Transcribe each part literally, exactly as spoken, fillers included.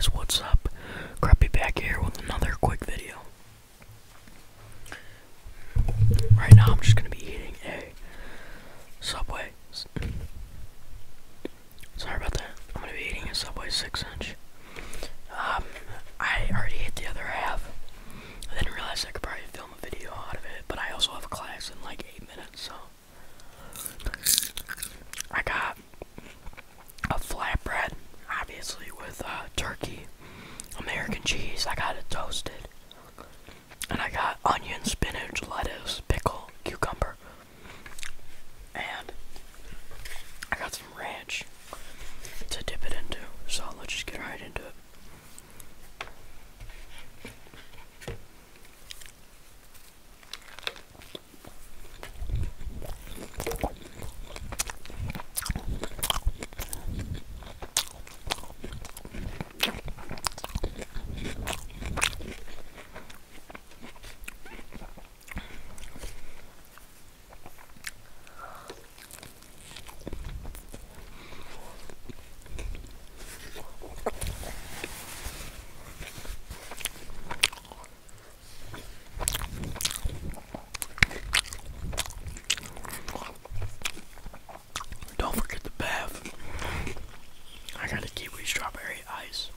guys, what's up? Crappy back here with another quick video. Right now I'm just gonna be eating a Subway. Sorry about that. I'm gonna be eating a Subway six inch. Um, I already ate the other half. I didn't realize I could probably film a video out of it, but I also have a class in like eight minutes, so I got a flatbread, obviously with uh, turkey, American cheese. I got it toasted, and I got onion, spinach, lettuce, pickle, cucumber, and I got some ranch to dip it into. So let's just get right into it. Don't forget the bath. I got a kiwi strawberry ice.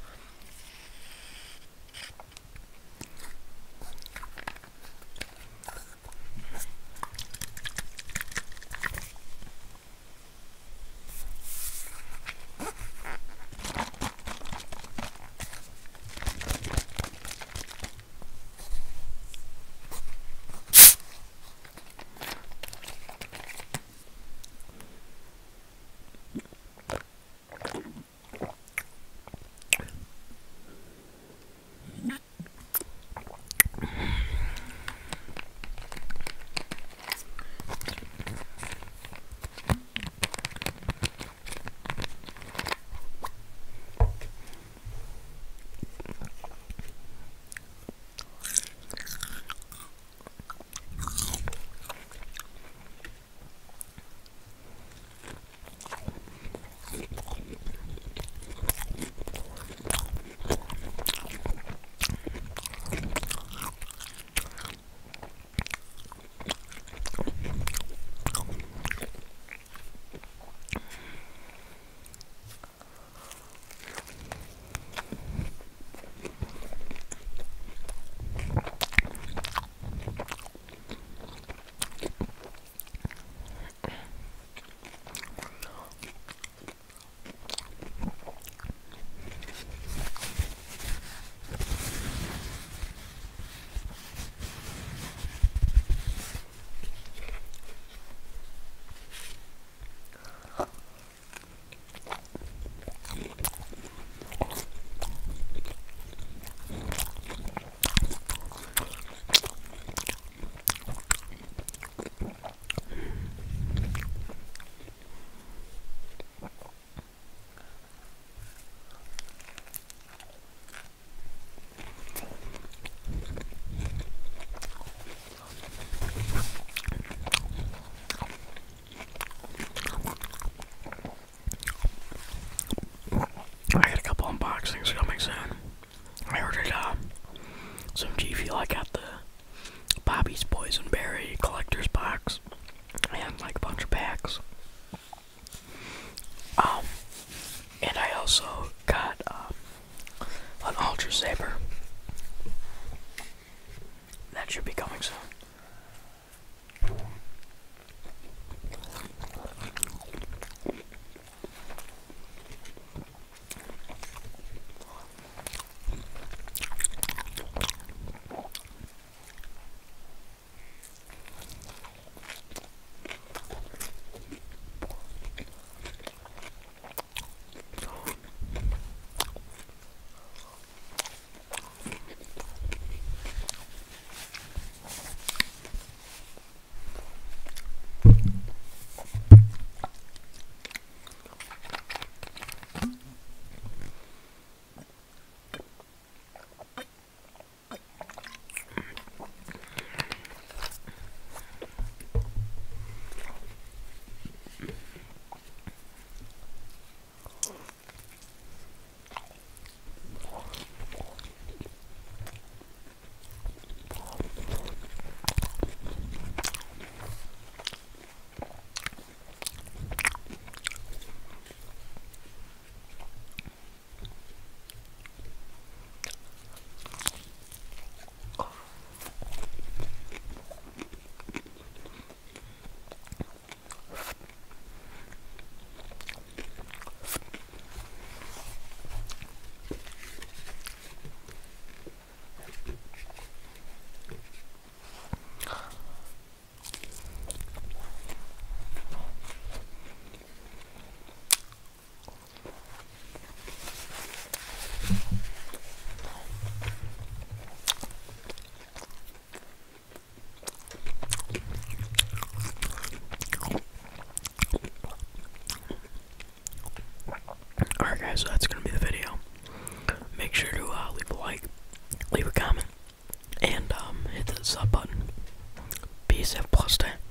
I got a couple unboxings coming soon. I ordered uh, some G Fuel. I got the Bobby's Boysenberry collector's box and like a bunch of packs. Um, and I also got um, an Ultra Saber. That should be coming soon. disgusting.